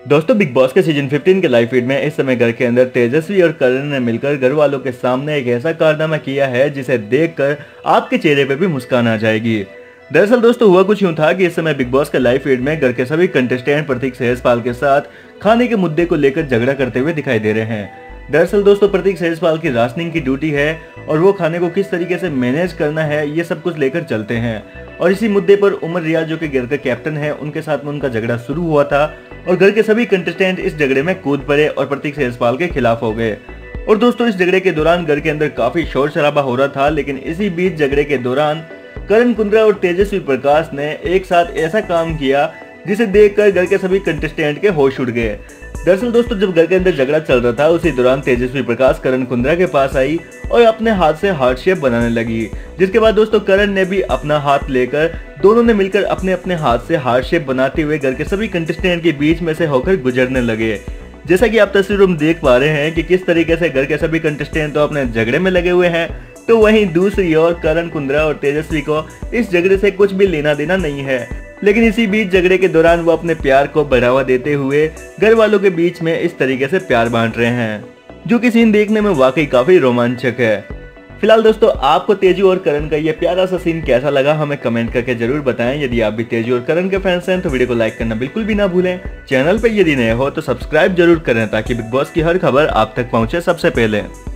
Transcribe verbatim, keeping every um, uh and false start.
दोस्तों big Boss के season पंद्रह के लाइव फीड में इस समय घर के अंदर तेजस्वी और करण ने मिलकर घर वालों के सामने एक ऐसा कारनामा किया है जिसे देखकर आपके चेहरे पे भी मुस्कान आ जाएगी। दरअसल दोस्तों हुआ कुछ यूं था कि इस समय बिग बॉस के लाइव फीड में घर के सभी कंटेस्टेंट प्रतीक सहजपाल के साथ खाने के मुद्दे को लेकर झगड़ा करते हुए दिखाई दे रहे हैं। दरअसल दोस्तों प्रतीक सहजपाल की राशनिंग की ड्यूटी है और वो खाने को किस तरीके से मैनेज करना है ये सब कुछ लेकर चलते हैं। और इसी मुद्दे पर उमर रियाज जो कि घर का कैप्टन है उनके साथ में उनका झगड़ा शुरू हुआ था और घर के सभी कंटेस्टेंट इस झगड़े में कूद पड़े और प्रतीक सहजपाल के खिलाफ हो गए। और दोस्तों इस झगड़े के दौरान घर के अंदर काफी शोर शराबा हो रहा था, लेकिन इसी बीच झगड़े के दौरान करण कुंद्रा और तेजस्वी प्रकाश ने एक साथ ऐसा काम किया जिसे देखकर घर के सभी कंटेस्टेंट के होश उड़ गए। दरअसल दोस्तों जब घर के अंदर झगड़ा चल रहा था उसी दौरान तेजस्वी प्रकाश करण कुंद्रा के पास आई और अपने हाथ से हार्ट शेप बनाने लगी, जिसके बाद दोस्तों करण ने भी अपना हाथ लेकर दोनों ने मिलकर अपने अपने हाथ से हार्ट शेप बनाते हुए घर के सभी कंटेस्टेंट के बीच में से होकर गुजरने लगे। जैसा कि आप तस्वीरों में देख पा रहे हैं कि किस तरीके से घर के सभी कंटेस्टेंट तो अपने झगड़े में लगे हुए हैं, तो वहीं दूसरी ओर करण कुंद्रा और तेजस्वी को इस झगड़े से कुछ भी लेना देना नहीं है। लेकिन इसी बीच झगड़े के दौरान वो अपने प्यार को बढ़ावा देते हुए घर वालों के बीच में इस तरीके से प्यार बांट रहे हैं, जो कि सीन देखने में वाकई काफी रोमांचक है। फिलहाल दोस्तों आपको तेजू और करण का ये प्यारा सा सीन कैसा लगा हमें कमेंट करके जरूर बताएं। यदि आप भी तेजू और करण के फैंस हैं तो वीडियो को लाइक करना बिल्कुल भी ना भूलें। चैनल पर यदि नए हो तो सब्सक्राइब जरूर करें ताकि बिग बॉस की हर खबर आप तक पहुंचे सबसे पहले।